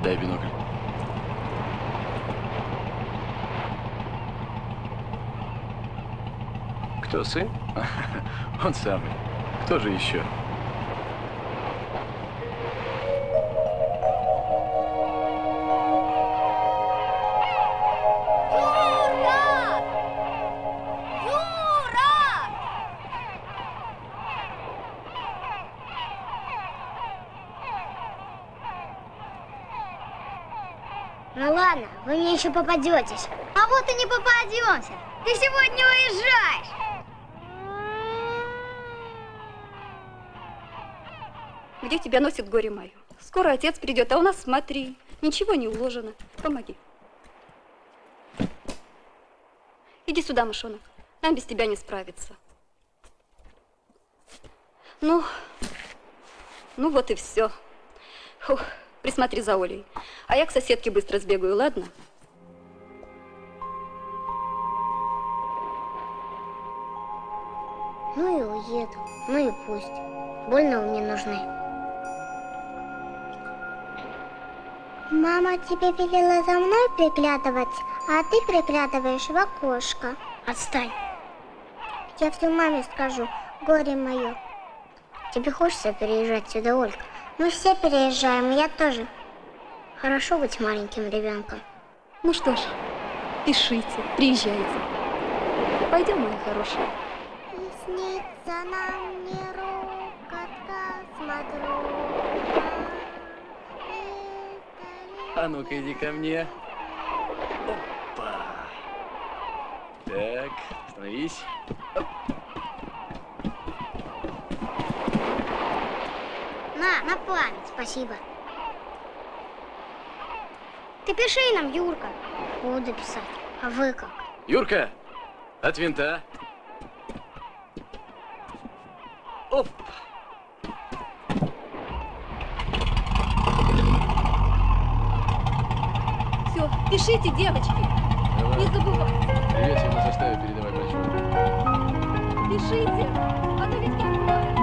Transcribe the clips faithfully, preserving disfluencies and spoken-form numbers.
Дай бинокль. Кто, сын? Он самый. Кто же еще? Ну ладно, вы мне еще попадетесь. А вот и не попадемся. Ты сегодня уезжаешь. Где тебя носит горе мое? Скоро отец придет, а у нас, смотри, ничего не уложено. Помоги. Иди сюда, мышонок. Нам без тебя не справиться. Ну, ну вот и все. Фух, присмотри за Олей. А я к соседке быстро сбегаю, ладно? Ну и уеду, ну и пусть. Больно вы мне нужны. Мама тебе велела за мной приглядывать, а ты приглядываешь в окошко. Отстань. Я все маме скажу, горе мое. Тебе хочется переезжать сюда, Ольга? Мы все переезжаем, я тоже. Хорошо быть маленьким ребенком. Ну что ж, пишите, приезжайте. Пойдем, моя хорошая. И снится нам не рукотка, смотрю. А ну-ка, иди ко мне. Опа. Так, остановись. Оп. На, на память, спасибо. Ты пиши нам, Юрка. Буду писать. А вы как? Юрка, от винта. Оп. Все, пишите, девочки. Давай. Не забывайте. Привет всем на составе, передавай врачу. Пишите, а то ведь как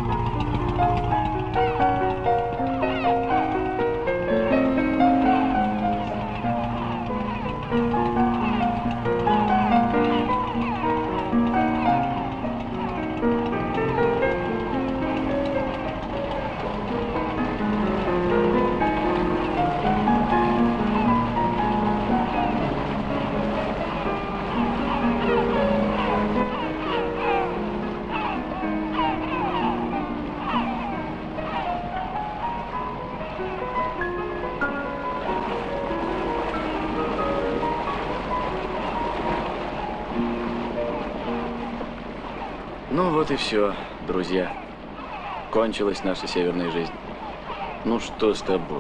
Ну вот и все, друзья. Кончилась наша северная жизнь. Ну что с тобой?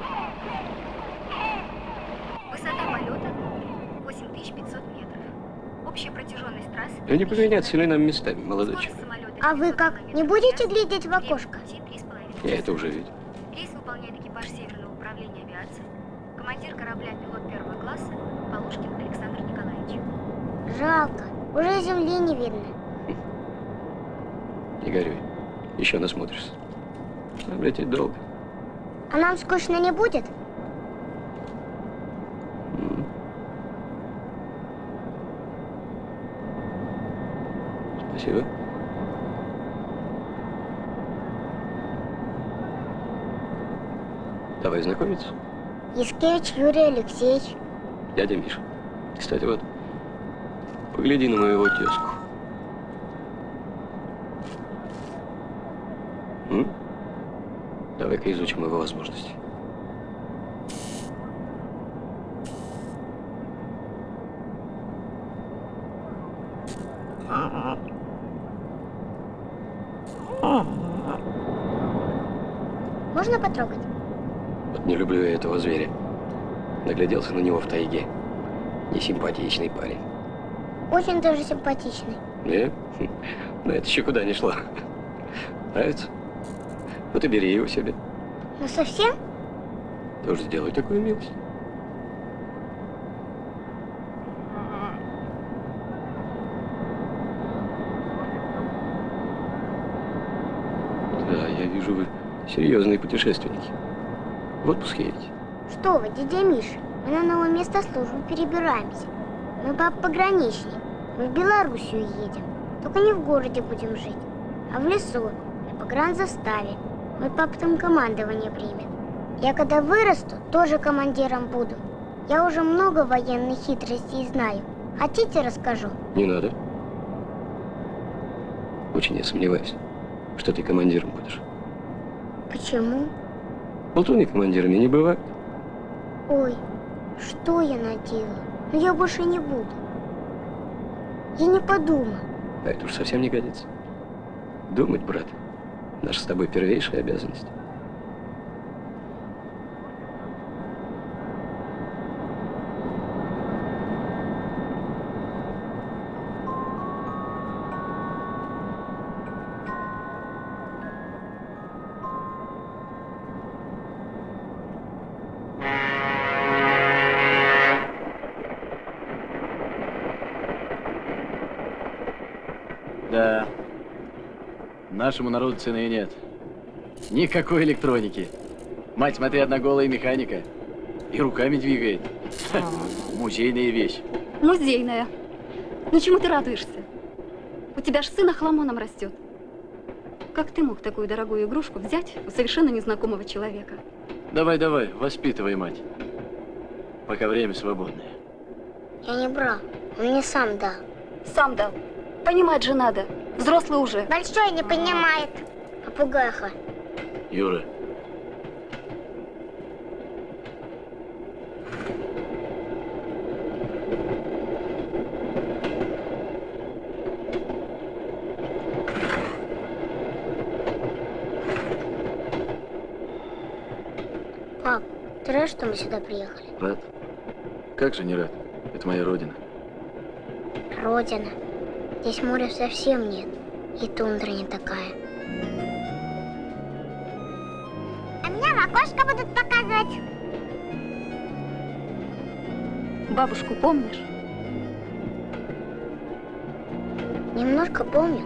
Высота полета восемь тысяч пятьсот метров. Общая протяженность трассы. Да не поменяться ли нам местами, молодой человек? А вы как? Не будете глядеть в окошко? Я это уже видел. Рейс выполняет экипаж Северного управления авиации. Командир корабля, пилот первого класса Полушкин Александр Николаевич. Жалко. Уже земли не видно. Не горюй. Еще насмотришься. Нам лететь долго. А нам скучно не будет? М. Спасибо. Давай знакомиться. Яскевич Юрий Алексеевич. Дядя Миша. Кстати, вот, погляди на моего тезку. М? Давай-ка изучим его возможности. Можно потрогать? Вот не люблю я этого зверя. Нагляделся на него в тайге. Несимпатичный парень. Очень даже симпатичный. Не? Но это еще куда не шло. Нравится? Вот и бери его себе. Ну совсем? Тоже сделай такую милость. Да, я вижу, вы серьезные путешественники. В отпуск едете? Что вы, дядя Миша, мы на новое место службы перебираемся. Мы пап пограничник, мы в Белоруссию едем. Только не в городе будем жить, а в лесу, на погранзаставе. Мой папа там командование примет. Я когда вырасту, тоже командиром буду. Я уже много военных хитростей знаю. Хотите, расскажу? Не надо. Очень я сомневаюсь, что ты командиром будешь. Почему? Полтуны командирами не бывают. Ой, что я наделала? Но я больше не буду. Я не подумал. А это уж совсем не годится. Думать, брат, наша с тобой первейшая обязанность. Да, нашему народу цены нет. Никакой электроники. Мать, смотри, одна голая механика. И руками двигает. Ха, музейная вещь. Музейная. Ну чему ты радуешься? У тебя ж сын охламоном растет. Как ты мог такую дорогую игрушку взять у совершенно незнакомого человека? Давай, давай, воспитывай, мать. Пока время свободное. Я не брал, он мне сам дал. Сам дал. Понимать же надо. Взрослый уже. Большой не понимает. Попугаха. Юра. Пап, ты рад, что мы сюда приехали? Рад? Как же не рад? Это моя родина. Родина. Здесь моря совсем нет. И тундра не такая. А меня в окошко будут показывать. Бабушку помнишь? Немножко помню.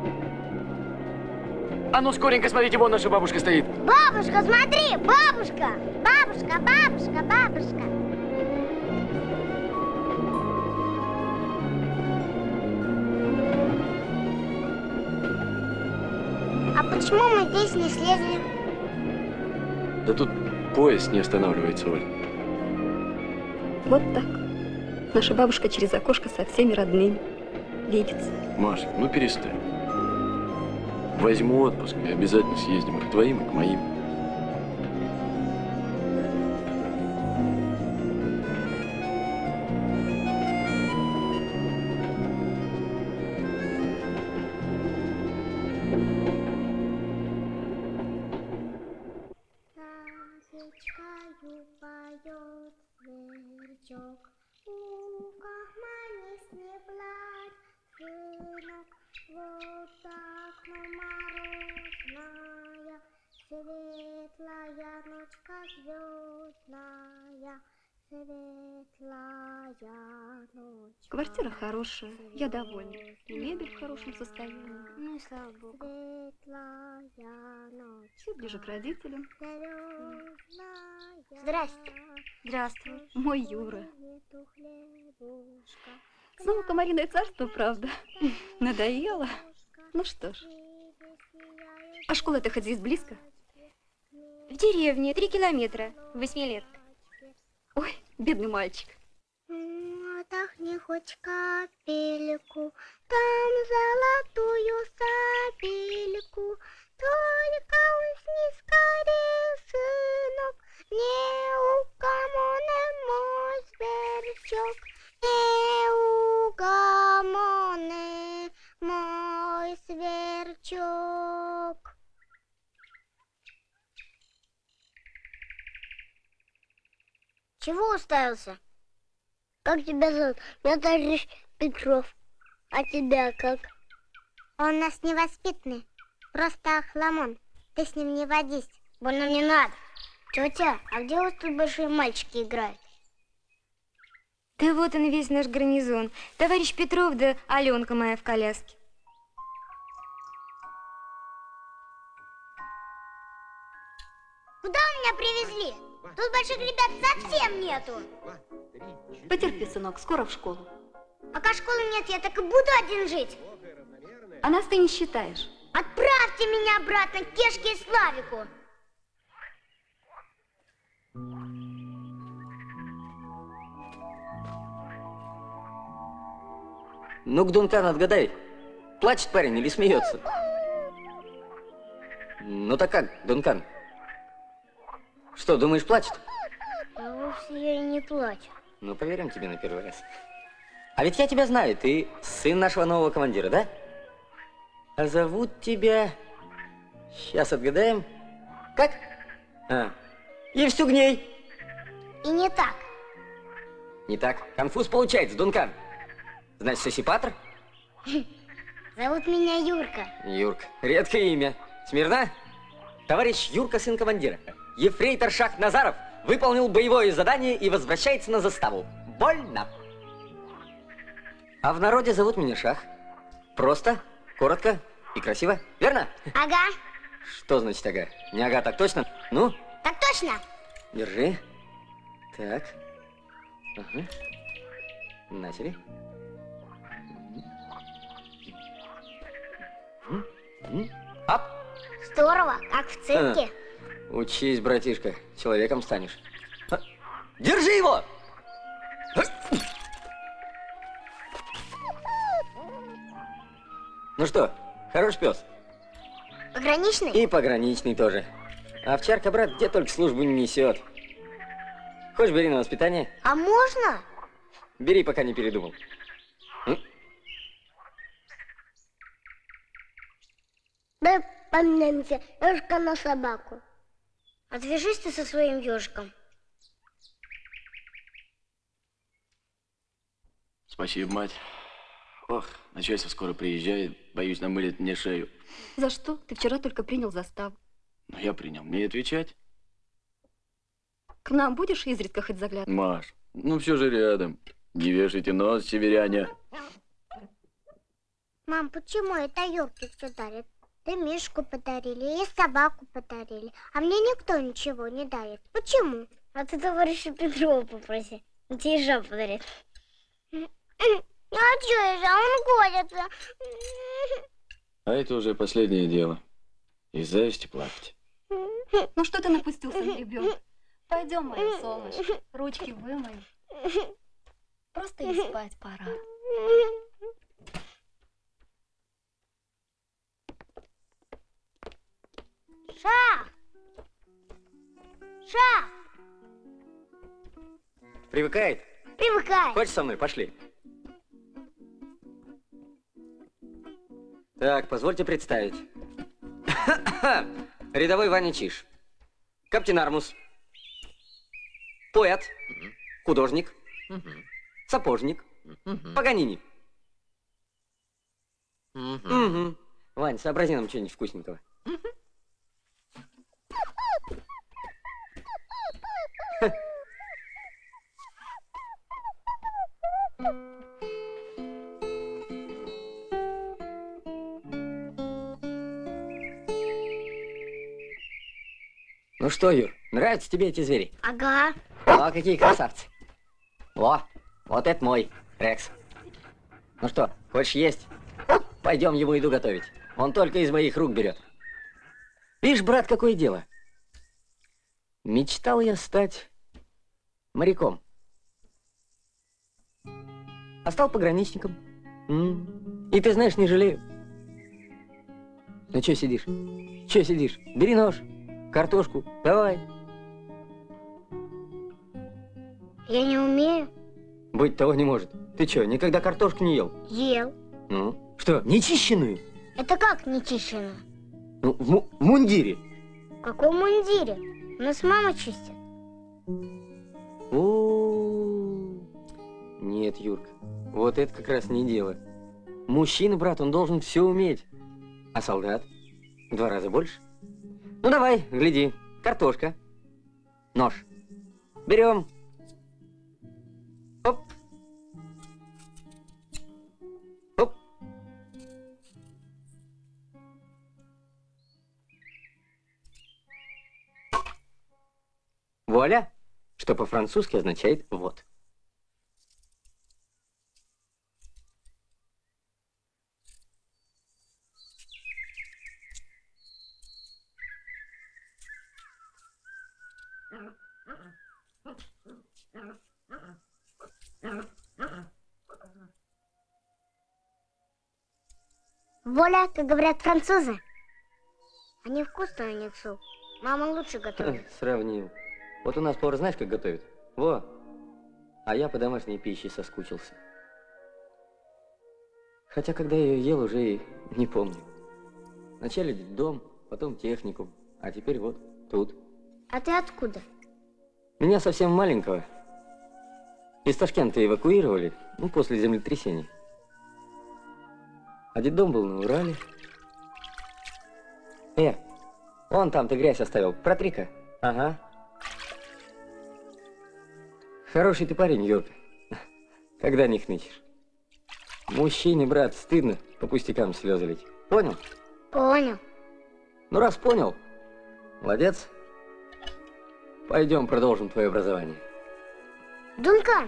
А ну, скоренько смотрите, вон наша бабушка стоит. Бабушка, смотри, бабушка! Бабушка, бабушка, бабушка! А почему мы здесь не слезли? Да тут поезд не останавливается, Оль. Вот так. Наша бабушка через окошко со всеми родными видится. Маша, ну перестань. Возьму отпуск и обязательно съездим и к твоим, и к моим. Речкою поет сверчок, луках манис не плачь, сынок, вот так, но морозная, светлая ночка звездная, светлая ночка. Квартира хорошая, я довольна. И мебель в хорошем состоянии. Ну и слава богу. Светлая ночь. Все ближе к родителям. Здрасте. Здравствуй, мой Юра. Снова комариное царство, правда? Надоело. Ну что ж. А школа-то хоть здесь близко? В деревне, три километра, восьмилетка. Ой, бедный мальчик. Отдохни хоть капельку, там золотую сапельку. Только усни скорее, сынок, неугомонный мой сверчок, неугомонный мой сверчок. Чего уставился? Как тебя зовут? Меня товарищ Петров. А тебя как? Он у нас невоспитанный. Просто охламон. Ты с ним не водись. Больно не надо. Тетя, а где у вас тут большие мальчики играют? Да вот он весь наш гарнизон. Товарищ Петров да Аленка моя в коляске. Куда вы меня привезли? Тут больших ребят совсем нету. Потерпи, сынок, скоро в школу. Пока школы нет, я так и буду один жить. А нас ты не считаешь. Отправьте меня обратно к Кешке и Славику. Ну-ка, Дункан, отгадай, плачет парень или смеется? Ну так как, Дункан? Что, думаешь, плачет? А вовсе я и не плачу. Ну, поверим тебе на первый раз. А ведь я тебя знаю, ты сын нашего нового командира, да? А зовут тебя... Сейчас отгадаем. Как? А, Евстюгней. И не так. Не так. Конфуз получается, Дункан. Значит, Сосипатр? Зовут меня Юрка. Юрка. Редкое имя. Смирно? Товарищ Юрка, сын командира. Ефрейтор Шах Назаров выполнил боевое задание и возвращается на заставу. Больно. А в народе зовут меня Шах. Просто, коротко и красиво. Верно? Ага. Что значит ага? Не ага, так точно? Ну? Так точно. Держи. Так. Ага. На тебе. Ап! Здорово, как в цирке. А, учись, братишка, человеком станешь. А, держи его! А. Ну что, хороший пес? Пограничный? И пограничный тоже. Овчарка, брат, где только службу не несет. Хочешь, бери на воспитание? А можно? Бери, пока не передумал. М? Давай поменяемся, ежика на собаку. Отвяжись ты со своим ежиком. Спасибо, мать. Ох, начальство скоро приезжает. Боюсь, намылит мне шею. За что? Ты вчера только принял заставу. Но я принял. Мне отвечать? К нам будешь изредка хоть заглядывать? Маш, ну все же рядом. Не вешайте нос, северяне. Мам, почему это елки все дарят? Ты Мишку подарили, и собаку подарили. А мне никто ничего не дарит. Почему? А ты товарища Петрова попроси. Он тебе ежа подарит. А что ежа? Он годится. А это уже последнее дело. Из зависти плакать. Ну что ты напустился на ребенка? Пойдем, мое солнышко, ручки вымоем. Просто и спать пора. Шах! Шах! Привыкает? Привыкай. Хочешь со мной? Пошли. Так, позвольте представить. Рядовой Ваня Чиж. Каптен Армус. Поэт. Художник. Сапожник. Паганини. Угу. Вань, сообрази нам что-нибудь вкусненького. Ну что, Юр, нравятся тебе эти звери? Ага. О, какие красавцы. О, вот это мой, Рекс. Ну что, хочешь есть? Пойдем ему еду готовить. Он только из моих рук берет. Видишь, брат, какое дело. Мечтал я стать моряком. А стал пограничником. М-м. И ты знаешь, не жалею. Ну что сидишь? Что сидишь? Бери нож, картошку, давай. Я не умею. Быть того не может. Ты что, никогда картошку не ел? Ел. Ну, что, нечищенную? Это как нечищено? Ну, в, му- в мундире. В каком мундире? У нас мама чистит. О, нет, Юрка, вот это как раз не дело. Мужчина, брат, он должен все уметь. А солдат? В два раза больше. Ну, давай, гляди. Картошка. Нож. Берем. Оп. Оп. Вот. вуаля, что по-французски означает «вот». Воля, как говорят французы. Они вкусные, у них суп. Мама лучше готовит. Сравнил. Вот у нас повар знаешь, как готовит? Во! А я по домашней пище соскучился. Хотя, когда я ее ел, уже и не помню. Вначале дом, потом техникум, а теперь вот тут. А ты откуда? Меня совсем маленького из Ташкента эвакуировали, ну, после землетрясения. А детдом был на Урале. Э, вон там ты грязь оставил, протри-ка. Ага. Хороший ты парень, Юрка. Когда не хнычешь. Мужчине, брат, стыдно по пустякам слезы лить. Понял? Понял. Ну, раз понял, молодец. Пойдем продолжим твое образование. Дункан.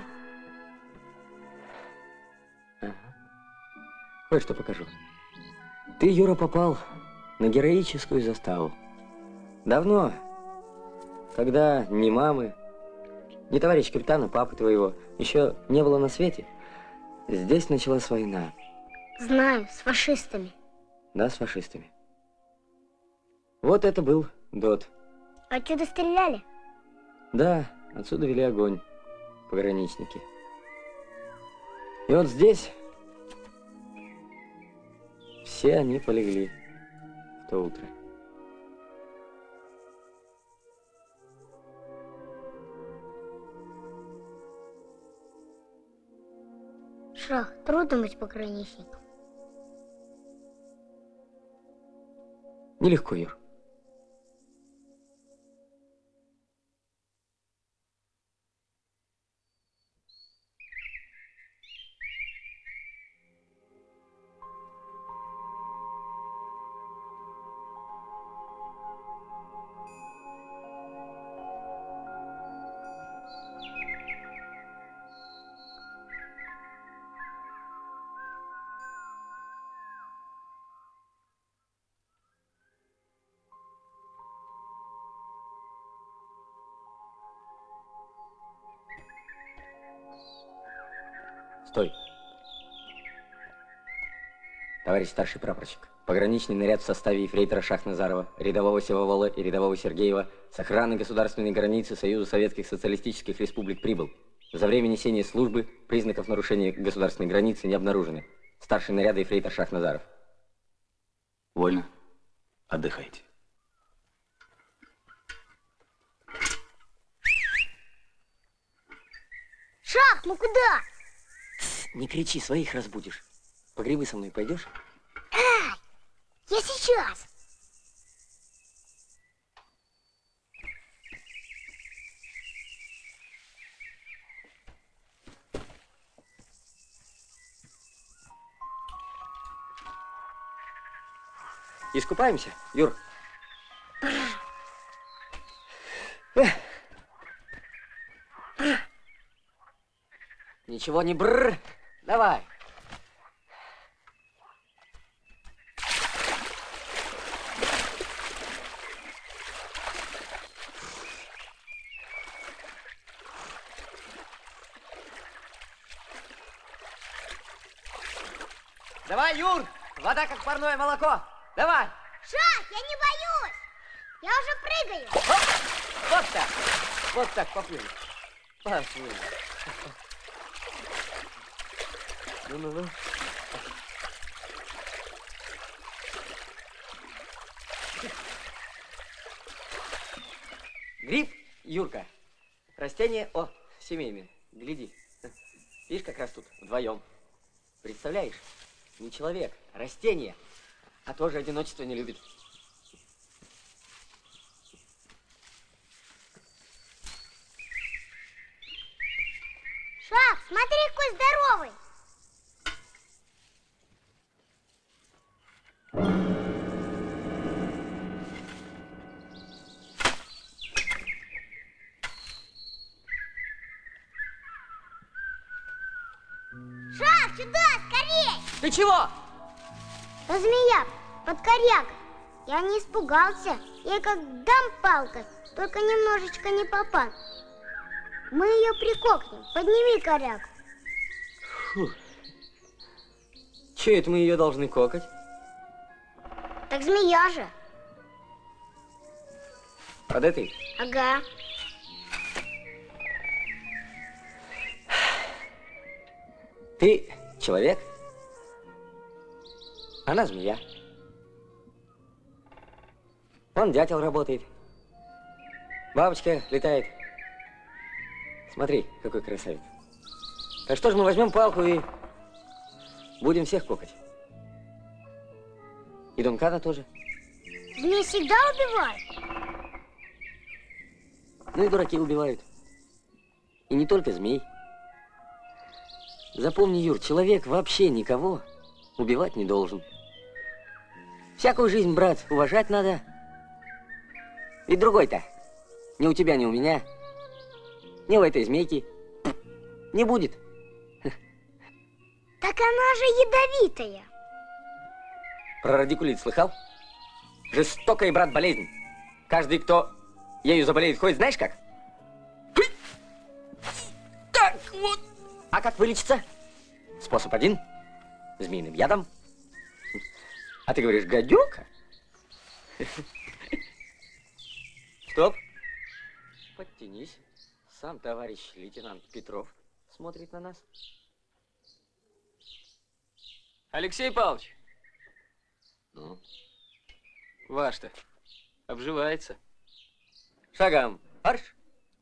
Ага. Кое-что покажу. Ты, Юра, попал на героическую заставу. Давно, когда ни мамы, ни товарища капитана, папы твоего, еще не было на свете, здесь началась война. Знаю, с фашистами. Да, с фашистами. Вот это был ДОТ. Отсюда стреляли? Да, отсюда вели огонь пограничники. И вот здесь все они полегли в то утро. Шах, трудно быть пограничником. Нелегко, Юр. Стой. Товарищ старший прапорщик, пограничный наряд в составе ефрейтора Шахназарова, рядового Севовола и рядового Сергеева с охраной государственной границы Союза Советских Социалистических Республик прибыл. За время несения службы признаков нарушения государственной границы не обнаружено. Старший наряда ефрейтор Шахназаров. Вольно. Отдыхайте. Шах, ну куда? Не кричи, своих разбудишь. По грибы со мной пойдешь? Ай, я сейчас. Искупаемся, Юр? Эх. Ничего не бррр. Давай. Давай, Юр! Вода как парное молоко. Давай! Шах, я не боюсь. Я уже прыгаю. Оп! Вот так. Вот так, поплыли. Поплыли. Ну-ну-ну. Гриб, Юрка. Растение, о, семейное. Гляди. Видишь, как растут вдвоем. Представляешь? Не человек, а растение. А тоже одиночество не любит. Шах, смотри, какой здоровый. сюда, скорей! Ты чего? Да змея, под корягой. Я не испугался. Я как дам палкой, только немножечко не попал. Мы ее прикокнем. Подними корягу. Фу. Че это мы ее должны кокать? Так змея же. Под этой? Ага. Ты человек? Она змея. Вон дятел работает. Бабочка летает. Смотри, какой красавец. Так что ж, мы возьмем палку и будем всех кокать. И Дункана тоже. Змей всегда убивают? Ну и дураки убивают. И не только змей. Запомни, Юр, человек вообще никого убивать не должен. Всякую жизнь, брат, уважать надо. Ведь другой-то ни у тебя, ни у меня, ни у этой змейки не будет. Так она же ядовитая. Про радикулит слыхал? Жестокая, брат, болезнь. Каждый, кто ею заболеет, ходит, знаешь как? Так вот. А как вылечиться? Способ один. Змеиным ядом. А ты говоришь, гадюка? Стоп. Подтянись. Сам товарищ лейтенант Петров смотрит на нас. Алексей Павлович. Ну? Ваш-то обживается. Шагом марш.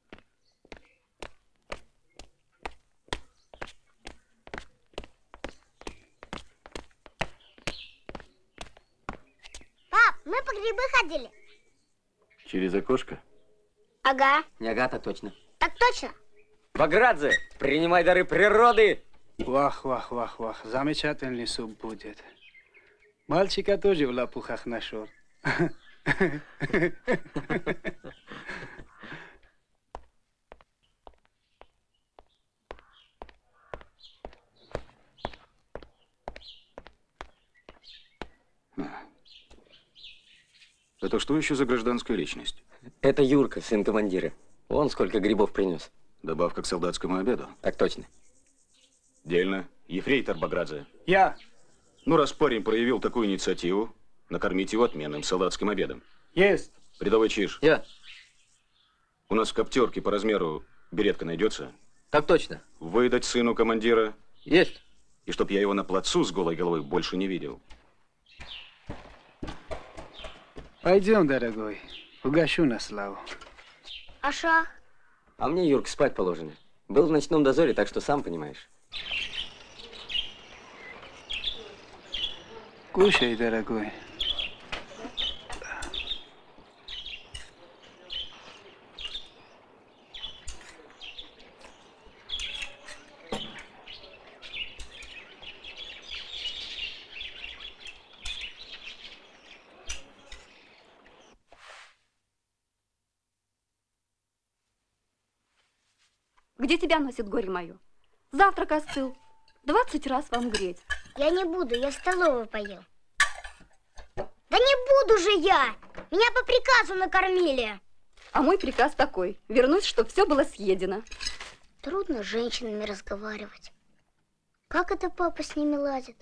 Пап, мы по грибы ходили. Через окошко? Ага. Не ага, так точно. Так точно. Баградзе, принимай дары природы. Вах, вах, вах, вах. Замечательный суп будет. Мальчика тоже в лопухах нашел. Это что еще за гражданская личность? Это Юрка, сын командира. Вон сколько грибов принес. Добавка к солдатскому обеду. Так точно. Дельно. Ефрейтор Баградзе. Я. Ну, раз парень проявил такую инициативу, накормить его отменным солдатским обедом. Есть. Рядовой Чиж. Я. У нас в коптерке по размеру беретка найдется. Так точно. Выдать сыну командира. Есть. И чтоб я его на плацу с голой головой больше не видел. Пойдем, дорогой. Угощу на славу. А шах? А мне, Юрка, спать положено. Был в ночном дозоре, так что сам понимаешь. Кушай, дорогой. Где тебя носит горе мое? Завтрак остыл. Двадцать раз вам греть. Я не буду, я в столовой поел. Да не буду же я! Меня по приказу накормили. А мой приказ такой. Вернусь, чтобы все было съедено. Трудно с женщинами разговаривать. Как это папа с ними ладит?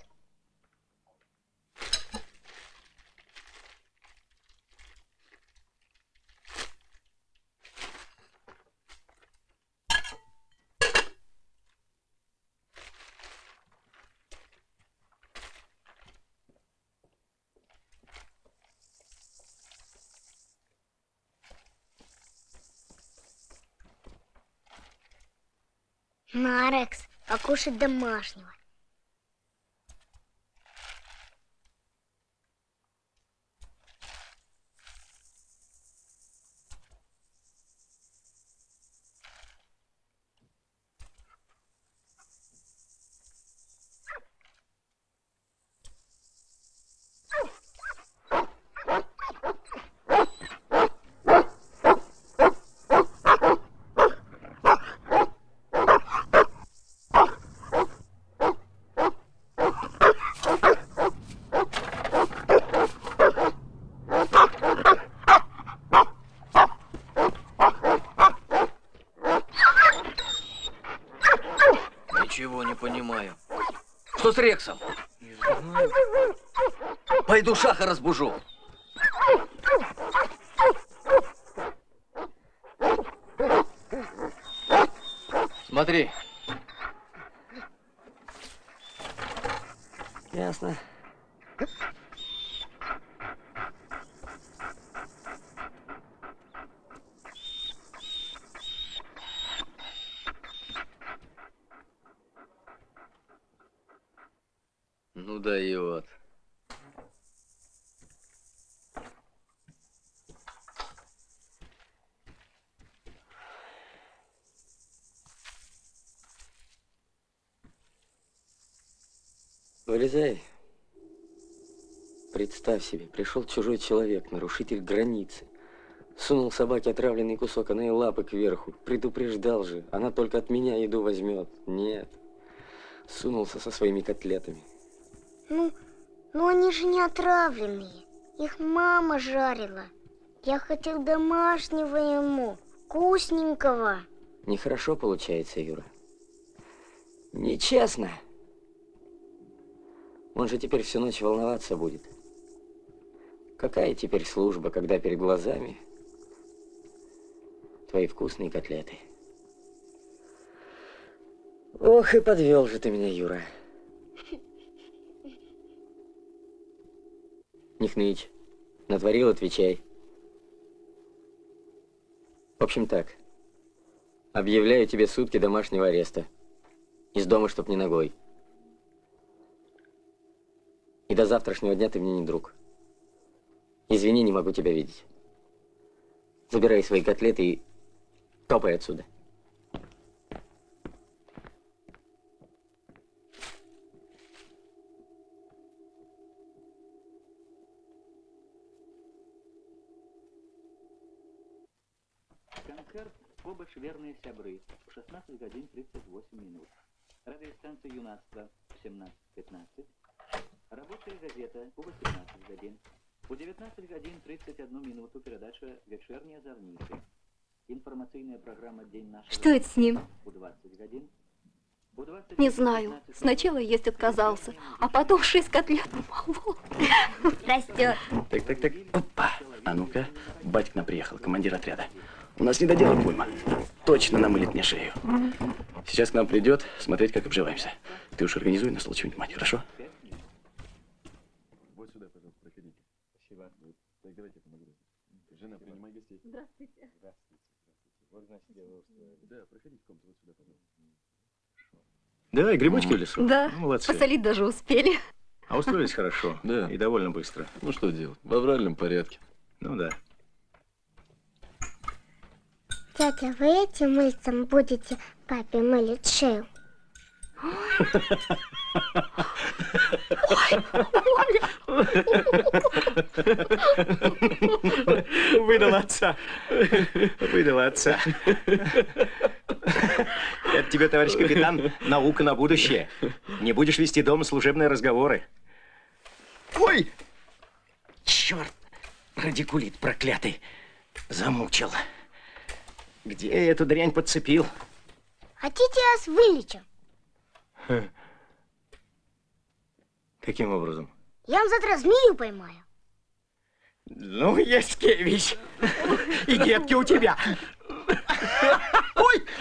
На, Рекс, покушать домашнего. понимаю. Что с Рексом? Не знаю. Пойду Шаха разбужу. Смотри. Ясно. Ну дает. Вылезай. Представь себе, пришел чужой человек, нарушитель границы. Сунул собаке отравленный кусок, она и лапы кверху. Предупреждал же, она только от меня еду возьмет. Нет. Сунулся со своими котлетами. Ну, ну они же не отравленные. Их мама жарила. Я хотел домашнего ему, вкусненького. Нехорошо получается, Юра. Нечестно. Он же теперь всю ночь волноваться будет. Какая теперь служба, когда перед глазами твои вкусные котлеты? Ох, и подвел же ты меня, Юра. Не хнычь. Натворил, отвечай. В общем так. Объявляю тебе сутки домашнего ареста. Из дома, чтоб не ногой. И до завтрашнего дня ты мне не друг. Извини, не могу тебя видеть. Забирай свои котлеты и топай отсюда. Концерт «Побач верные сябры» в шестнадцать годин тридцать восемь минут. Радиостанция «Юнацтво» в семнадцать пятнадцать. Рабочая газета у восемнадцать годин. У девятнадцать годин тридцать одну минуту передача «Вечерняя Зорницы». Информационная программа «День нашего». Что это с ним? У двадцать годин. У двадцать Не знаю. Сначала есть отказался, а потом шесть котлет помолол. Растет. Так, так, так. Опа. А ну-ка. Батька к нам приехал, командир отряда. У нас недоделок уйма. Точно намылит мне шею. Сейчас к нам придет смотреть, как обживаемся. Ты уж организуй на случай внимания, хорошо? Вот сюда, пожалуйста, проходите. Спасибо. Так, давайте помогу. Жена, принимай гостей. Здравствуйте. Здравствуйте. Вот, значит, я вас... Да, проходите в комнату, вот сюда, пожалуйста. Да, и грибочки в лесу? Да, ну, молодцы. Посолить даже успели. А устроились хорошо. Да. И довольно быстро. Ну что делать? В авральном порядке. Ну да. Тетя, вы этим мыльцем будете папе мылить шею? Выдал отца. Выдал отца. Это тебе, товарищ капитан, наука на будущее. Не будешь вести дома служебные разговоры. Ой! Черт! Радикулит проклятый. Замучил. Где я эту дрянь подцепил? Хотите, я вас вылечу? Каким образом? Я вам завтра змею поймаю. Ну, Яскевич, и детки у тебя. Ой!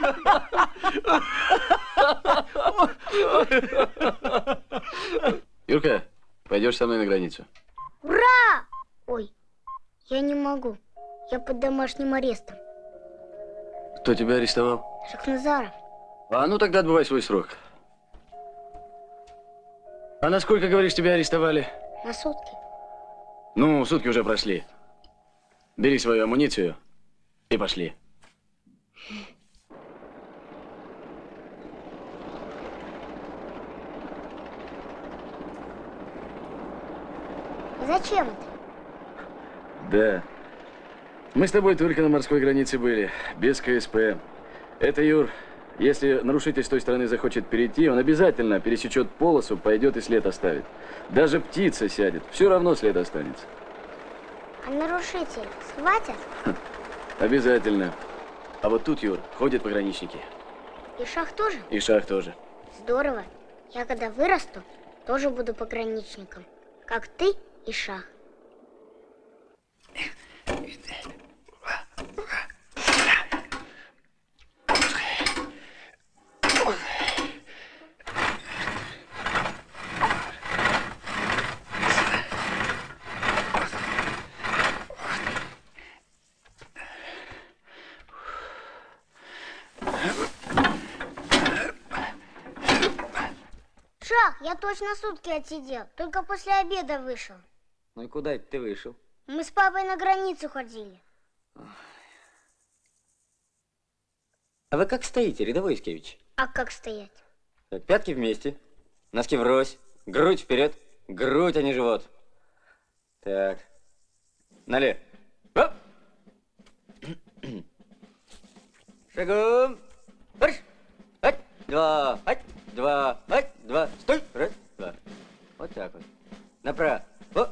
Юрка, пойдешь со мной на границу? Ура! Ой, я не могу. Я под домашним арестом. Кто тебя арестовал? Шахназаров. А ну тогда отбывай свой срок. А на сколько, говоришь, тебя арестовали? На сутки. Ну, сутки уже прошли. Бери свою амуницию и пошли. Зачем это? Да. Мы с тобой только на морской границе были, без ка эс пэ. Это, Юр, если нарушитель с той стороны захочет перейти, он обязательно пересечет полосу, пойдет и след оставит. Даже птица сядет, все равно след останется. А нарушитель схватят? Обязательно. А вот тут, Юр, ходят пограничники. И Шах тоже? И Шах тоже. Здорово. Я когда вырасту, тоже буду пограничником, как ты и Шах. Шах, я точно сутки отсидел, только после обеда вышел. Ну и куда это ты вышел? Мы с папой на границу ходили. А вы как стоите, рядовой Искевич? А как стоять? Так, пятки вместе, носки врозь, грудь вперед, грудь, а не живот. Так, налево. Оп! Шагом. Марш! Ать, два, ать, два, ать, два. Стой! Раз, два. Вот так вот. Направо. О!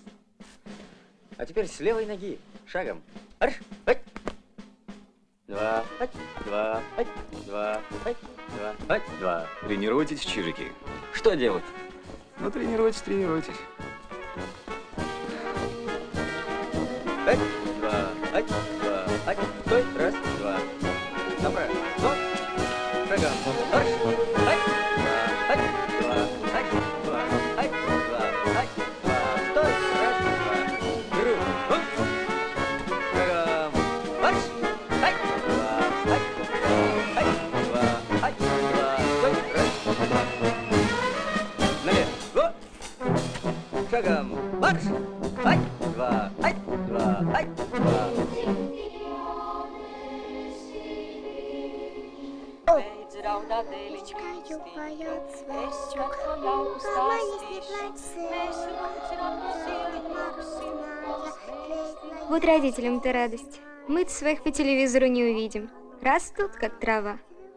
А теперь с левой ноги. Шагом. Марш! Ать! Два, ать, два, ать, два, ать, два, ать, два. Тренируйтесь, чижики. Что делать? Ну, тренируйтесь, тренируйтесь. Ать, два, ать, два, ать. Стой! Раз, два. Направо. О! Шагом. Марш! Ать, два, ать, два, ать, два, ать, два, ать, два. Стой! Раз, два. Грудь. О! Шагом. Марш! Ать, два, ать, два, ать, два, ать, два. Стой! Раз, два. Налево. О! Шагом. Марш! Ать, два, ать, два, ать, два. Вот родителям-то радость. Мы-то своих по телевизору не увидим. Растут, как трава.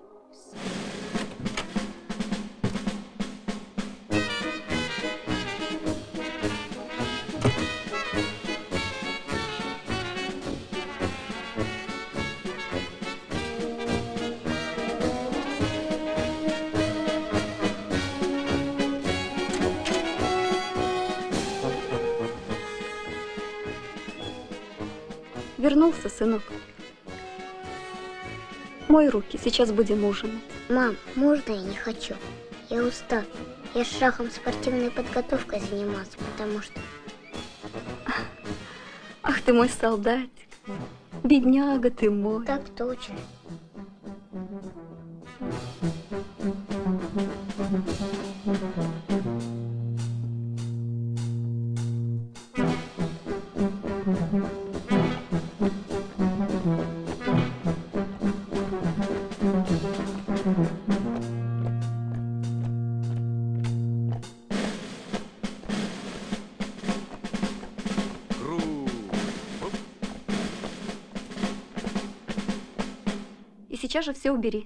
Вернулся, сынок. Мой руки, сейчас будем ужинать. Мам, можно я не хочу? Я устал. Я с Шахом спортивной подготовкой занимался, потому что... Ах ты мой солдатик. Бедняга ты мой. Так точно. Сейчас же все убери.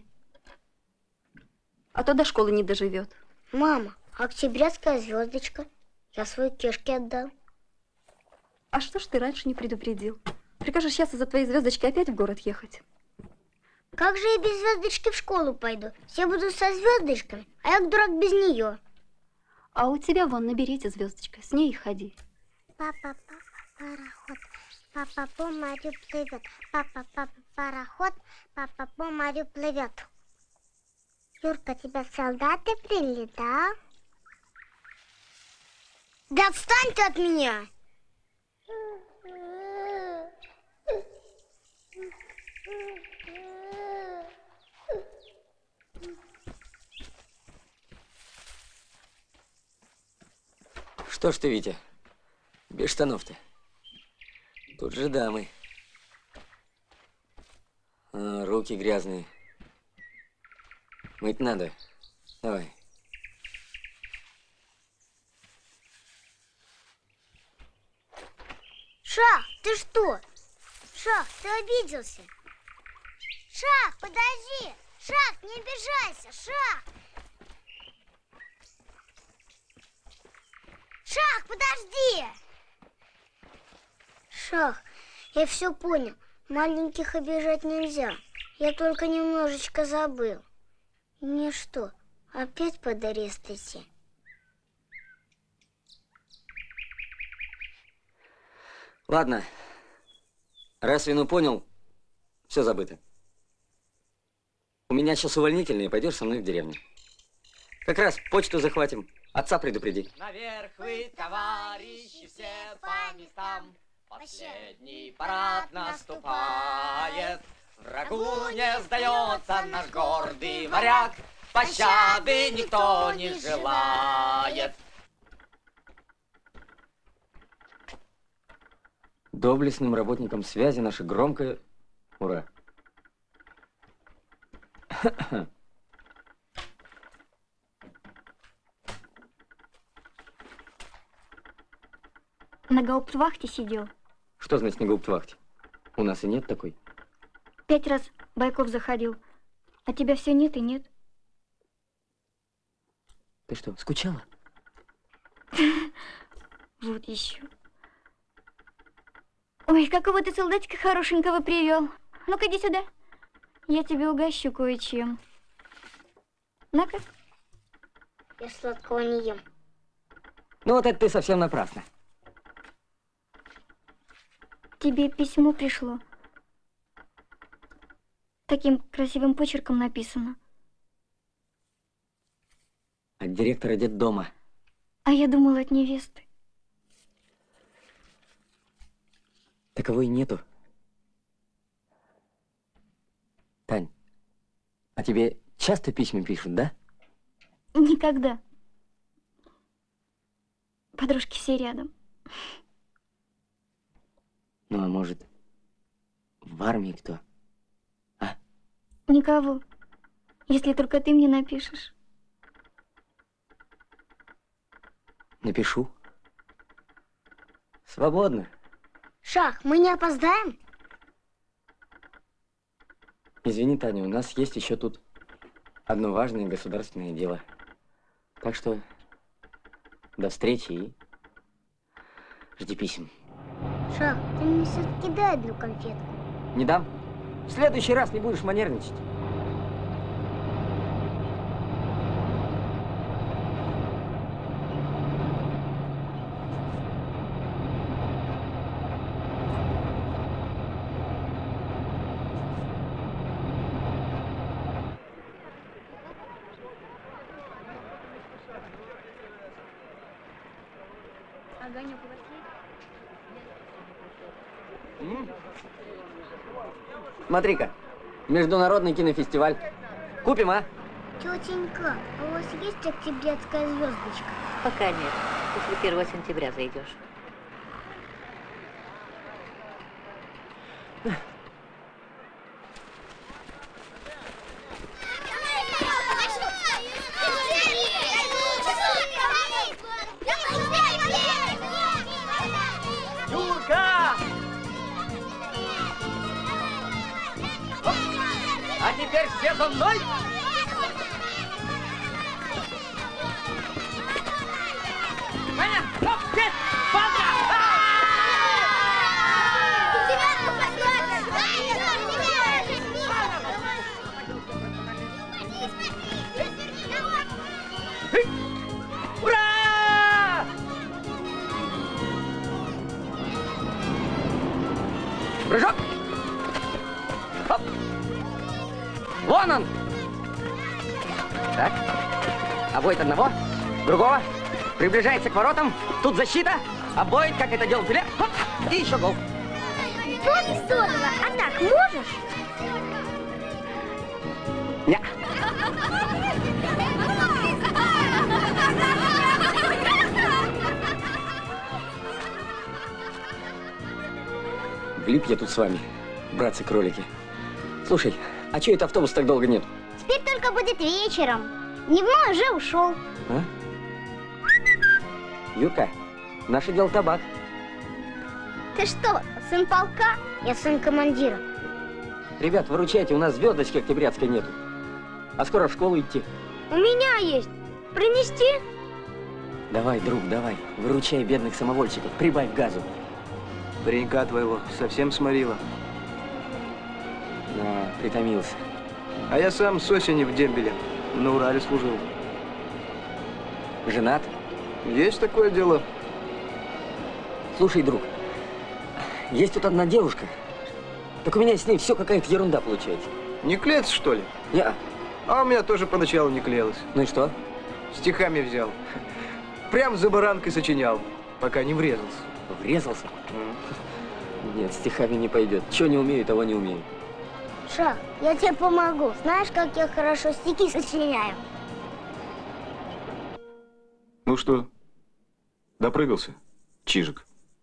А то до школы не доживет. Мама, октябрятская звездочка. Я свои кешки отдал. А что ж ты раньше не предупредил? Прикажешь сейчас из-за твоей звездочки опять в город ехать? Как же я без звездочки в школу пойду? Все будут со звездочками, а я, дурак, без нее. А у тебя вон, наберите звездочка, с ней и ходи. Папа, папа, пароход. Папа по морю плывет. Папа, папа, пароход. Папа по морю плывет. Юрка, тебя солдаты приняли, да? Да отстань ты от меня! Что ж ты, Витя, без штанов-то? Тут же дамы. А, руки грязные. Мыть надо. Давай. Шах, ты что? Шах, ты обиделся? Шах, подожди! Шах, не обижайся! Шах! Шах, подожди! Шах, я все понял. Маленьких обижать нельзя. Я только немножечко забыл. Мне что, Опять под арестом. Ладно. Раз вину понял, все забыто. У меня сейчас увольнительные, пойдешь со мной в деревню. Как раз почту захватим. Отца предупреди. Наверх вы, товарищи, все по местам. Последний парад наступает. Врагу не сдается наш гордый варяг. Пощады никто не желает. Доблестным работникам связи наше громкое ура. На гауптвахте сидел. Что значит на гауптвахте? У нас и нет такой. Пять раз Байков заходил, а тебя все нет и нет. Ты что, скучала? Вот еще. Ой, какого ты солдатика хорошенького привел. Ну-ка, иди сюда. Я тебе угощу кое-чем. На-ка. Я сладкого не ем. Ну вот это ты совсем напрасно. Тебе письмо пришло. Таким красивым почерком написано. От директора детдома. А я думала, от невесты. Таковой нету. Тань, а тебе часто письма пишут, да? Никогда. Подружки все рядом. Ну, а может, в армии кто? А? Никого. Если только ты мне напишешь. Напишу. Свободно. Шах, мы не опоздаем? Извини, Таня, у нас есть еще тут одно важное государственное дело. Так что до встречи и жди писем. Шах, ты мне все-таки дай одну конфетку. Не дам. В следующий раз не будешь манерничать. Огонек у вас есть? Смотри-ка, международный кинофестиваль. Купим, а? Тетенька, а у вас есть октябрятская звездочка? Пока нет. После первого сентября зайдешь. А теперь все за мной! Ваня, стоп, здесь! Палка! Ура! Прыжок! Хоп! Вон он! Так. Обоид одного, другого. Приближается к воротам. Тут защита. Обоид, как это делал Пеле. Хоп! И еще гол. Тони здорово. А так можешь? Не. Влип я тут с вами, братцы-кролики. Слушай, а чё это автобус так долго нет? Теперь только будет вечером. Дневной уже ушел. А? Юрка, наше дело табак. Ты что, сын полка? Я сын командира. Ребят, выручайте, у нас звездочки октябрятской нету. А скоро в школу идти. У меня есть. Принести? Давай, друг, давай. Выручай бедных самовольщиков. Прибавь газу. Паренька твоего совсем сморила. Да, притомился. А я сам с осени в дембеле на Урале служил. Женат? Есть такое дело. Слушай, друг, есть тут одна девушка. Так у меня с ней все какая-то ерунда получается. Не клеится, что ли? Не-а. А у меня тоже поначалу не клеилось. Ну и что? Стихами взял. Прям за баранкой сочинял, пока не врезался. Врезался? Нет, стихами не пойдет. Чего не умею, того не умею. Шах, я тебе помогу. Знаешь, как я хорошо стихи сочиняю? Ну что, допрыгался, Чижик?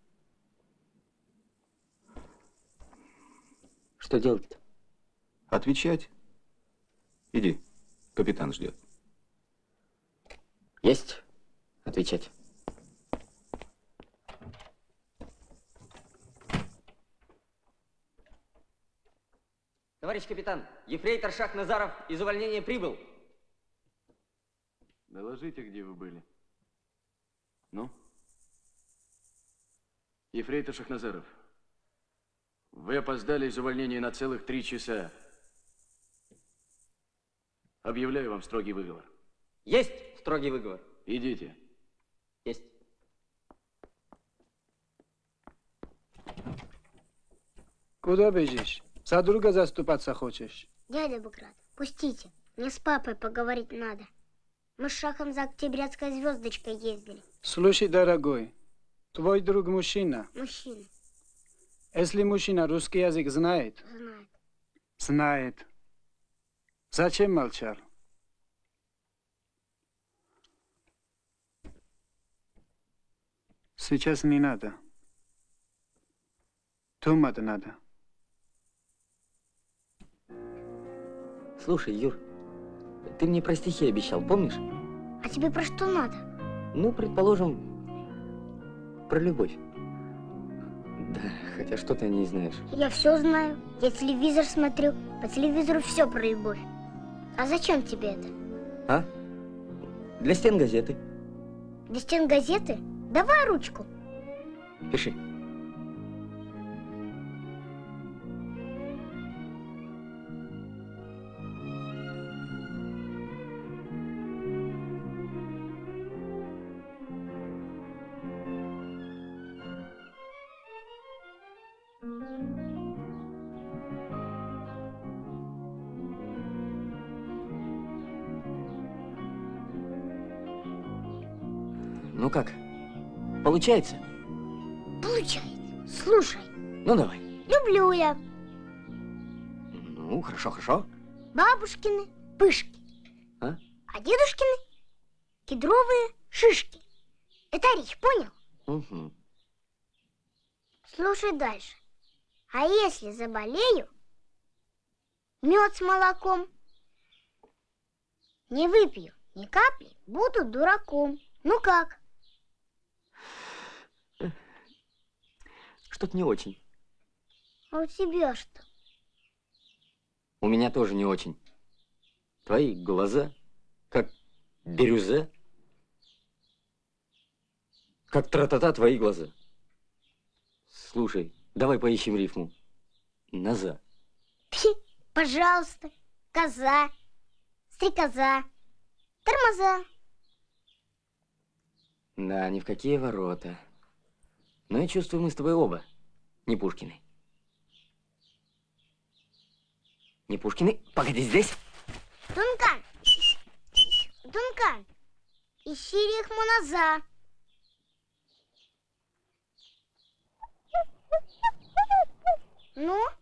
Что делать-то? Отвечать. Иди, капитан ждет. Есть отвечать. Товарищ капитан, ефрейтор Шахназаров из увольнения прибыл. Доложите, где вы были. Ну? Ефрейтор Шахназаров, вы опоздали из увольнения на целых три часа. Объявляю вам строгий выговор. Есть строгий выговор. Идите. Есть. Куда бежишь? За друга заступаться хочешь? Дядя Баграт, пустите. Мне с папой поговорить надо. Мы с Шахом за Октябрятской звездочкой ездили. Слушай, дорогой, твой друг мужчина. Мужчина. Если мужчина русский язык знает? Знает. Знает. Зачем молчал? Сейчас не надо. Думать надо. Слушай, Юр, ты мне про стихи обещал, помнишь? А тебе про что надо? Ну, предположим, про любовь. Да, хотя что ты о ней знаешь? Я все знаю. Я телевизор смотрю. По телевизору все про любовь. А зачем тебе это? А? Для стен газеты. Для стен газеты? Давай ручку. Пиши. Ну как? Получается? Получается. Слушай. Ну давай. Люблю я. Ну, хорошо, хорошо. Бабушкины пышки. А? А дедушкины кедровые шишки. Это речь, понял? Угу. Слушай дальше. А если заболею, мед с молоком не выпью ни капли, буду дураком. Ну как? Что-то не очень. А у тебя что? У меня тоже не очень. Твои глаза, как бирюза. Как тра-та-та твои глаза. Слушай, давай поищем рифму. Наза. Пожалуйста. Коза. Стрекоза. Тормоза. Да, ни в какие ворота. Но я чувствую, мы с тобой оба не Пушкины. Не Пушкины? Погоди здесь. Дункан. Дункан. Ищи рифму наза. Ну?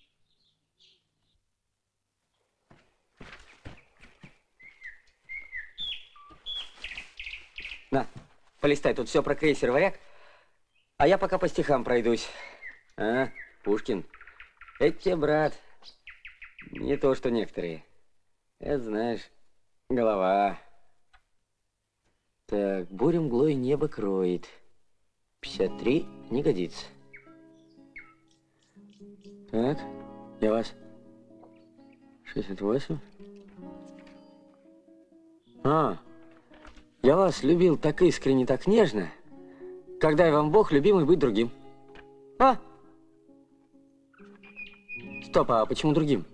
На, полистай, тут все про крейсер «Варяг», а я пока по стихам пройдусь. А, Пушкин, это тебе, брат, не то, что некоторые. Это, знаешь, голова. Так, буря мглой небо кроет. пятьдесят три не годится. Так, я вас. шестьдесят восемь. А, я вас любил так искренне, так нежно, когда и вам Бог любимый быть другим. А? Стоп, а почему другим?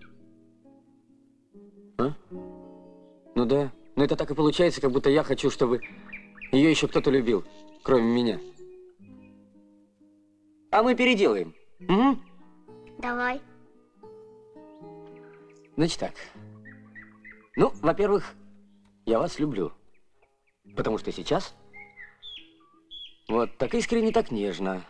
А? Ну да, но это так и получается, как будто я хочу, чтобы Ее еще кто-то любил, кроме меня. А мы переделаем. Угу. Давай. Значит так. Ну, во-первых, я вас люблю. Потому что сейчас вот так искренне, так нежно.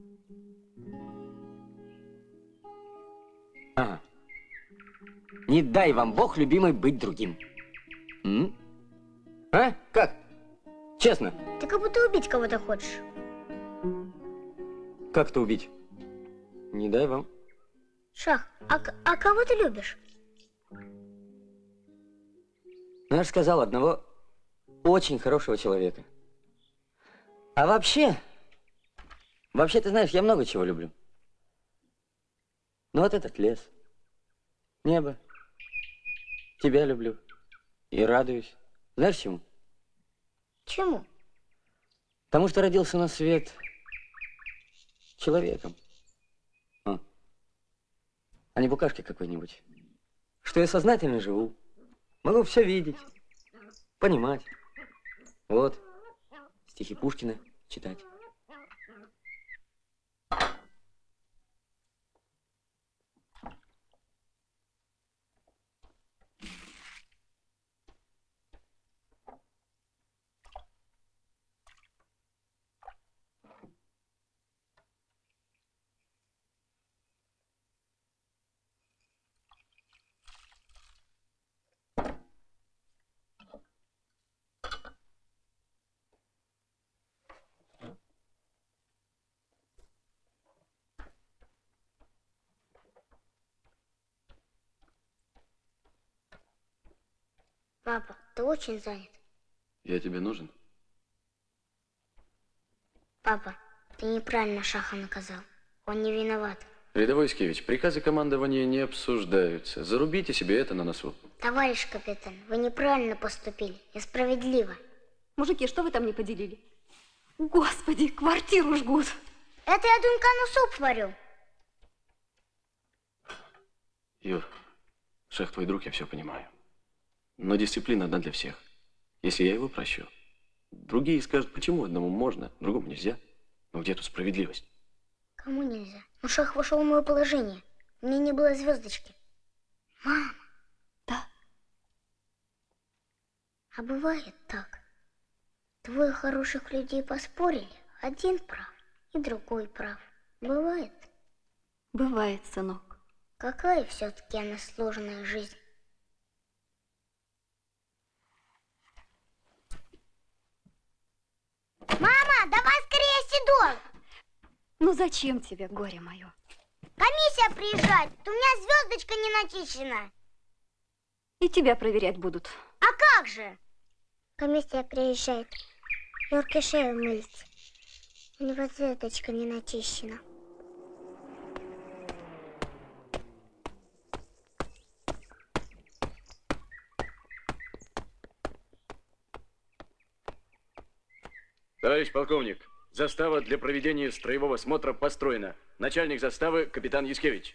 Ага. Не дай вам Бог, любимый, быть другим. М? А? Как? Честно? Ты как будто убить кого-то хочешь. Как-то убить? Не дай вам. Шах, а, а кого ты любишь? Ну, я же сказал, одного очень хорошего человека. А вообще, вообще, ты знаешь, я много чего люблю. Ну, вот этот лес, небо, тебя люблю и радуюсь. Знаешь чему? Чему? Потому что родился на свет человеком. А, а не букашкой какой-нибудь. Что я сознательно живу. Могу все видеть, понимать. Вот, стихи Пушкина читать. Папа, ты очень занят. Я тебе нужен? Папа, ты неправильно Шаха наказал. Он не виноват. Рядовой Искевич, приказы командования не обсуждаются. Зарубите себе это на носу. Товарищ капитан, вы неправильно поступили. Несправедливо. Мужики, что вы там не поделили? Господи, квартиру жгут. Это я Дунькану суп варю. Юр, Шах твой друг, я все понимаю. Но дисциплина одна для всех. Если я его прощу, другие скажут, почему одному можно, другому нельзя. Но где тут справедливость? Кому нельзя? Ну, Шах вошел в мое положение. Мне не было звездочки. Мама. Да. А бывает так. Двое хороших людей поспорили. Один прав и другой прав. Бывает? Бывает, сынок. Какая все-таки она сложная жизнь. Мама, давай скорее седок! Ну зачем тебе, горе мое? Комиссия приезжает, у меня звездочка не начищена. И тебя проверять будут. А как же? Комиссия приезжает. Юрке шею мылить. У него звездочка не начищена. Товарищ полковник, застава для проведения строевого смотра построена. Начальник заставы капитан Яскевич.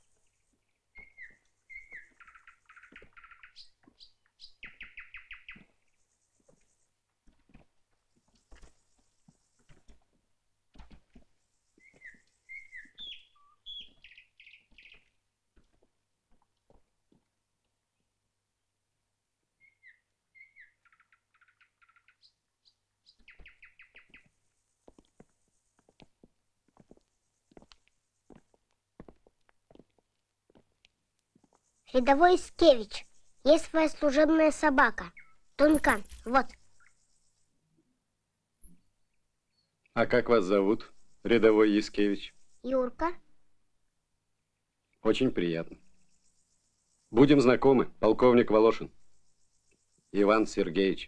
Рядовой Искевич, есть своя служебная собака. Тункан, вот. А как вас зовут, рядовой Яскевич? Юрка. Очень приятно. Будем знакомы, полковник Волошин. Иван Сергеевич.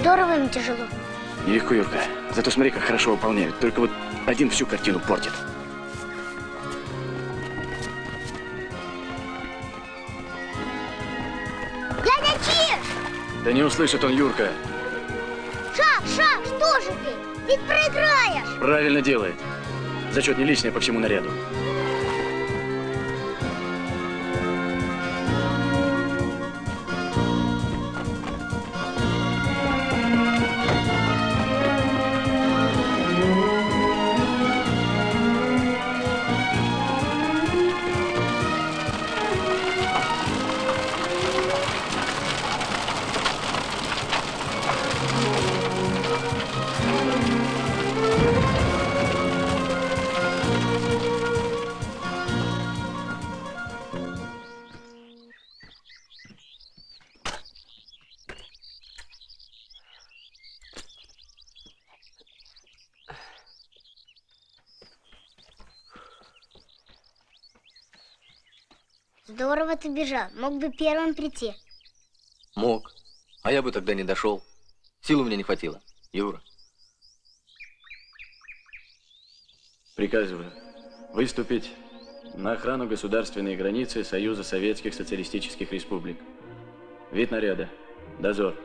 Здорово им тяжело. Нелегко, Юрка. Зато смотри, как хорошо выполняют. Только вот один всю картину портит. Дядя Чиж! Да не услышит он, Юрка. Шаг, шаг, что же ты? Ведь проиграешь! Правильно делает. Зачет не лишний по всему наряду. Здорово ты бежал. Мог бы первым прийти. Мог. А я бы тогда не дошел. Сил у меня не хватило. Юра. Приказываю выступить на охрану государственной границы Союза Советских Социалистических Республик. Вид наряда. Дозор.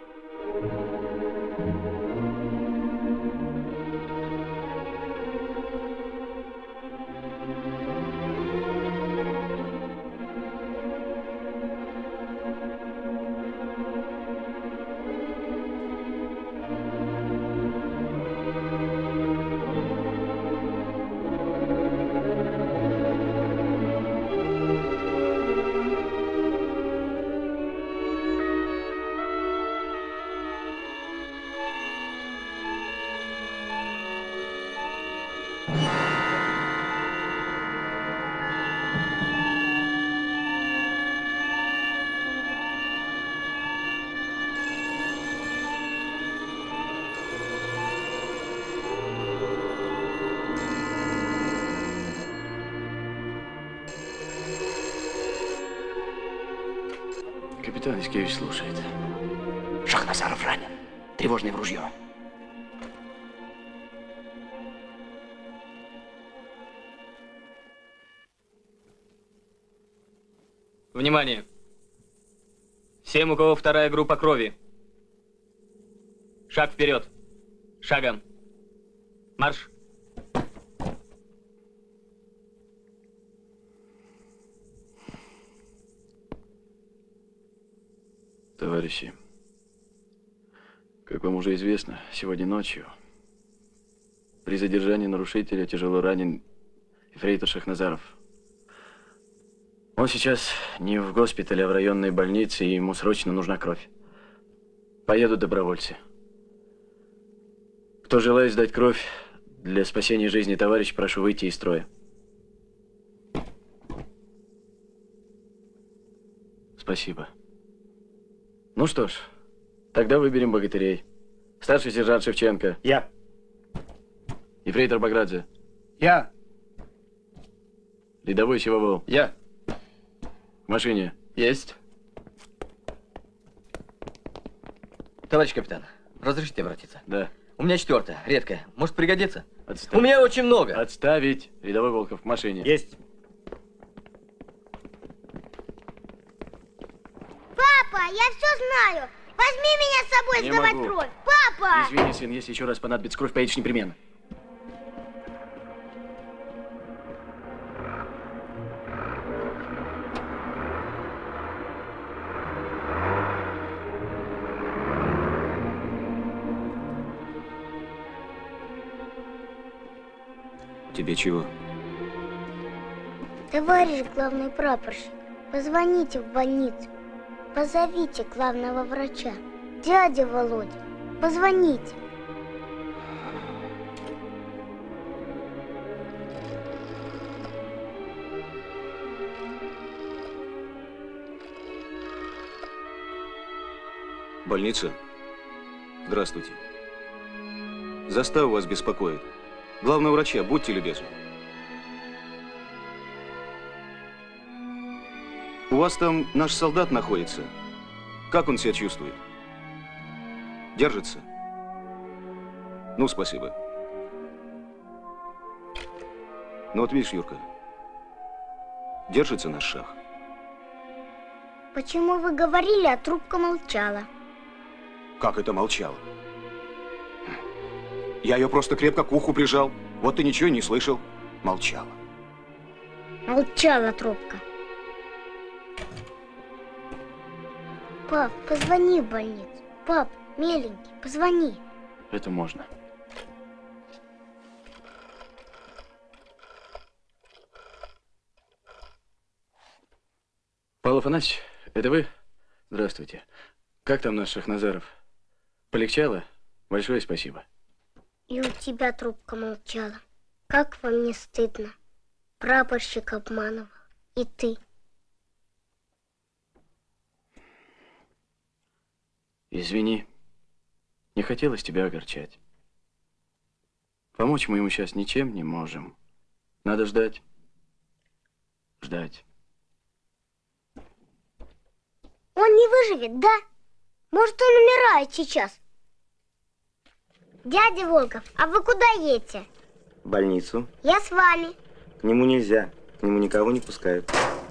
Капитан Искевич слушает. Шахназаров ранен. Тревожный в ружье. Внимание! Всем, у кого вторая группа крови. Шаг вперед. Шагом. Марш. Товарищи, как вам уже известно, сегодня ночью при задержании нарушителя тяжело ранен ефрейтор Шахназаров. Он сейчас не в госпитале, а в районной больнице, и ему срочно нужна кровь. Поедут добровольцы. Кто желает сдать кровь для спасения жизни товарища, прошу выйти из строя. Спасибо. Ну что ж, тогда выберем богатырей. Старший сержант Шевченко. Я. Ефрейтор Баградзе. Я. Рядовой Сивовол. Я. В машине. Есть. Товарищ капитан, разрешите обратиться? Да. У меня четвертая, редкая. Может пригодится? Отставить. У меня очень много. Отставить. Рядовой Волков в машине. Есть. Папа, я все знаю. Возьми меня с собой Не сдавать могу. кровь. Папа! Извини, сын, если еще раз понадобится кровь, поедешь непременно. Тебе чего? Товарищ главный прапорщик, позвоните в больницу. Позовите главного врача. Дядя Володя, позвоните. Больница? Здравствуйте. Застава вас беспокоит. Главного врача, будьте любезны. У вас там наш солдат находится. Как он себя чувствует? Держится? Ну, спасибо. Ну вот видишь, Юрка, держится наш шах. Почему вы говорили, а трубка молчала? Как это молчала? Я ее просто крепко к уху прижал. Вот ты ничего не слышал. Молчала. Молчала трубка. Пап, позвони в больницу. Пап, миленький, позвони. Это можно. Павел Афанасьевич, это вы? Здравствуйте. Как там наш Шахназаров? Полегчало? Большое спасибо. И у тебя трубка молчала. Как вам не стыдно? Прапорщик обманывал. И ты. Извини. Не хотелось тебя огорчать. Помочь мы ему сейчас ничем не можем. Надо ждать. Ждать. Он не выживет, да? Может, он умирает сейчас. Дядя Волков, а вы куда едете? В больницу. Я с вами. К нему нельзя. К нему никого не пускают.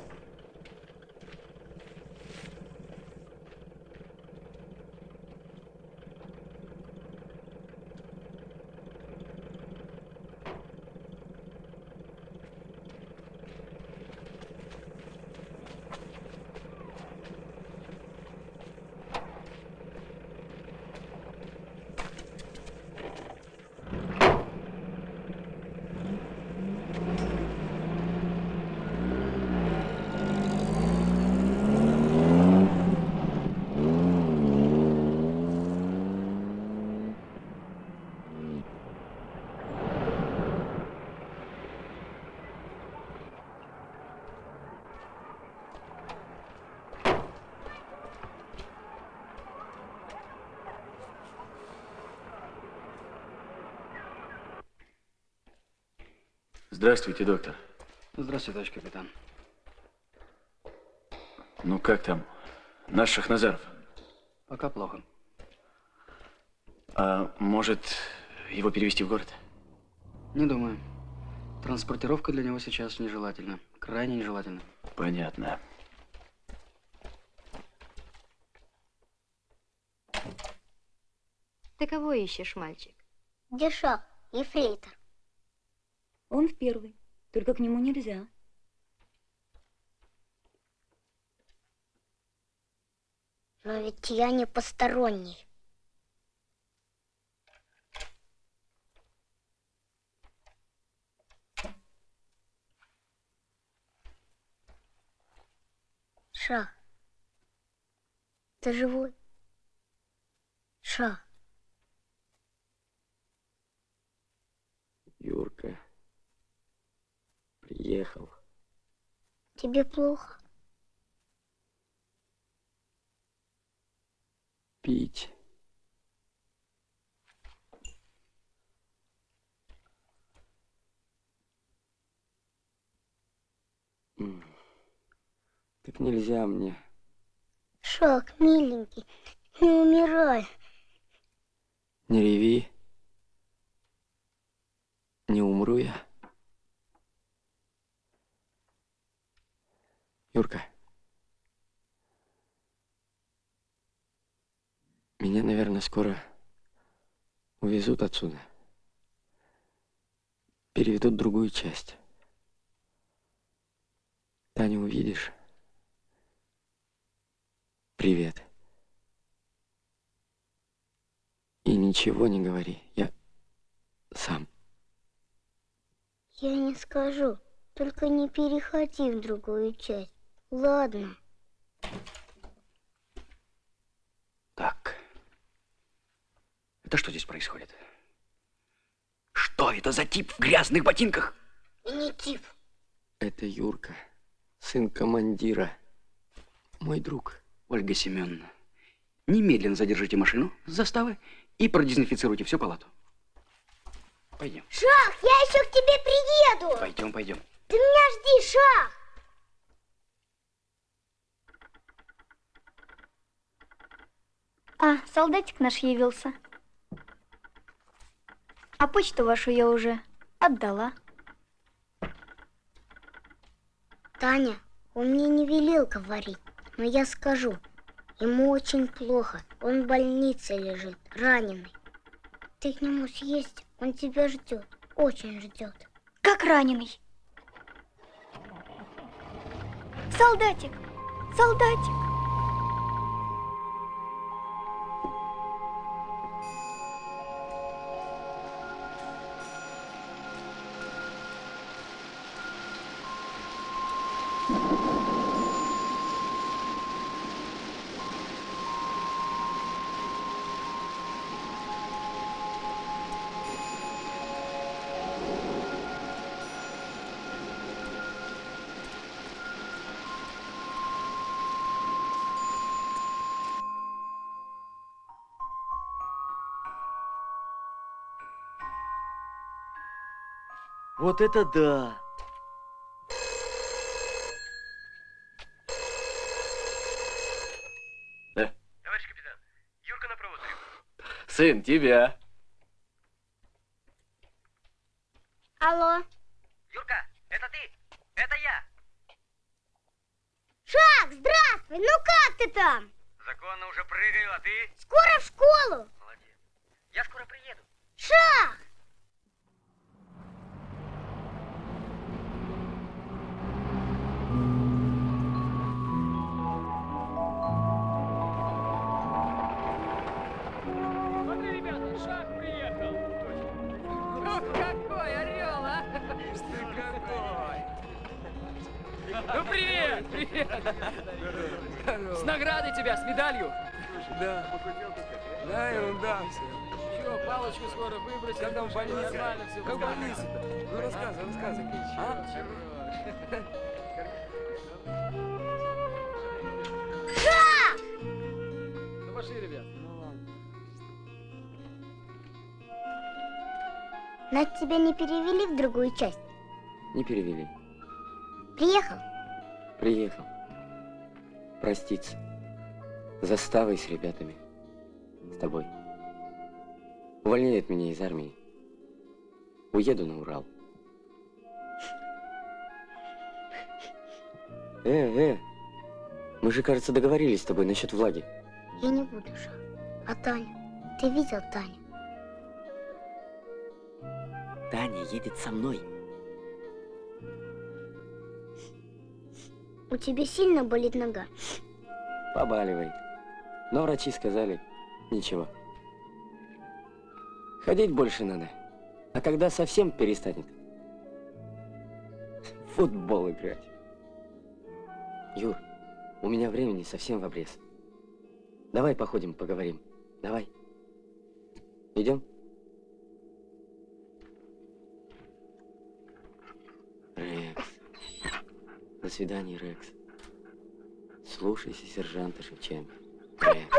Здравствуйте, доктор. Здравствуйте, товарищ капитан. Ну как там? Наш Шахназаров? Пока плохо. А может, его перевести в город? Не думаю. Транспортировка для него сейчас нежелательна. Крайне нежелательна. Понятно. Ты кого ищешь, мальчик? Где шах? Ефрейтор. Он в первый, только к нему нельзя. Но ведь я не посторонний. Шах, ты живой? Шах. Юрка. Приехал. Тебе плохо? Пить. Так нельзя мне. Шах, миленький, не умирай. Не реви. Не умру я. Юрка. Меня, наверное, скоро увезут отсюда. Переведут в другую часть. Таню увидишь. Привет. И ничего не говори. Я сам. Я не скажу. Только не переходи в другую часть. Ладно. Так. Это что здесь происходит? Что это за тип в грязных ботинках? И не тип. Это Юрка, сын командира. Мой друг. Ольга Семеновна, немедленно задержите машину с заставы и продезинфицируйте всю палату. Пойдем. Шах, я еще к тебе приеду. Пойдем, пойдем. Ты меня жди, Шах. А, солдатик наш явился. А почту вашу я уже отдала. Таня, он мне не велел говорить, но я скажу. Ему очень плохо, он в больнице лежит, раненый. Ты к нему съездь, он тебя ждет, очень ждет. Как раненый? Солдатик, солдатик. Вот это да! Да. Товарищ капитан, Юрка на провод. Сын, тебя. Алло. Юрка, это ты? Это я. Шах, здравствуй, ну как ты там? Законно уже прыгаю, а ты? Скоро в школу. Молодец. Я скоро приеду. Шах! Смотри, ребята, Шах приехал. Ух, какой орел, а? Ты какой. Ну, привет, привет. С наградой тебя, с медалью. Да. Да, ерунда все. Чего, палочку скоро выбросим? Как там в больнице? Нормально все. Как в больнице-то? Ну, рассказывай, рассказывай. А? Шах! Ну, пошли, ребят. Нас тебя не перевели в другую часть? Не перевели. Приехал? Приехал. Проститься. Заставой с ребятами. С тобой. Увольняют меня из армии. Уеду на Урал. Э, э. Мы же, кажется, договорились с тобой насчет влаги. Я не буду, Шах. А Таня? Ты видел Таню? Таня едет со мной. У тебя сильно болит нога? Побаливает. Но врачи сказали, ничего. Ходить больше надо. А когда совсем перестанет, в футбол играть. Юр, у меня времени совсем в обрез. Давай походим, поговорим. Давай. Идем? Рекс. До свидания, Рекс. Слушайся сержанта Шевченко. Рекс.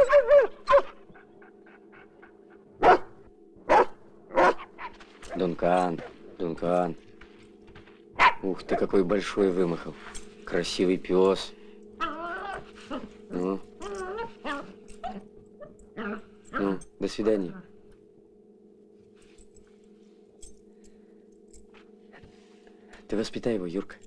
Дункан, Дункан. Ух ты, какой большой вымахал. Красивый пес. Ну. Ну, до свидания. Ты воспитай его, Юрка.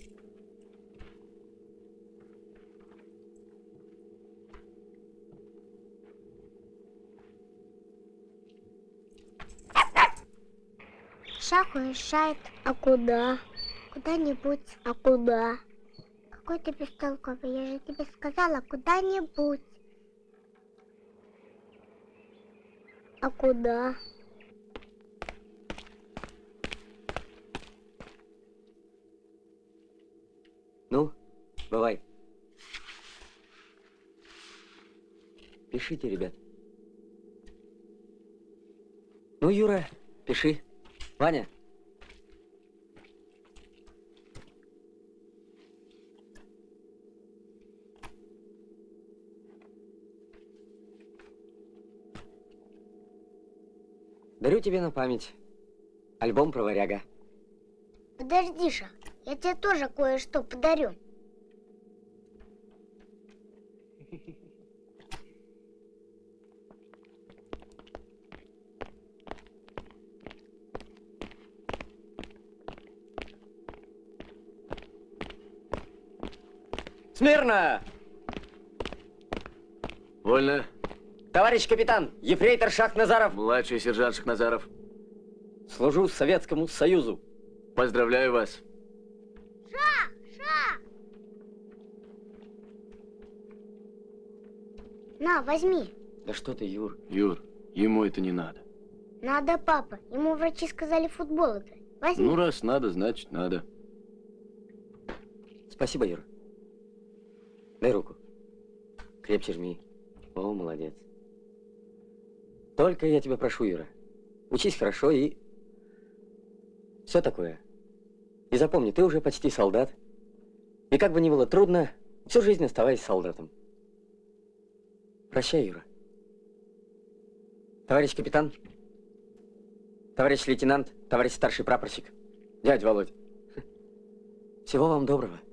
Шах уезжает. А куда? Куда-нибудь. А куда? Какой ты бестолковый. Я же тебе сказала, куда-нибудь. А куда? Ну, бывай. Пишите, ребят. Ну, Юра, пиши. Ваня. Дарю тебе на память альбом про варяга. Подожди, Шах, я тебе тоже кое-что подарю. Смирно! Вольно. Товарищ капитан, ефрейтор Шахназаров. Младший сержант Шахназаров. Служу Советскому Союзу. Поздравляю вас. Шах! Шах! На, возьми. Да что ты, Юр? Юр, ему это не надо. Надо, папа. Ему врачи сказали в футбол играть. Возьми. Ну, раз надо, значит надо. Спасибо, Юра. Дай руку. Крепче жми. О, молодец. Только я тебя прошу, Юра, учись хорошо и все такое. И запомни, ты уже почти солдат. И как бы ни было трудно, всю жизнь оставайся солдатом. Прощай, Юра. Товарищ капитан, товарищ лейтенант, товарищ старший прапорщик, дядя Володя. Всего вам доброго.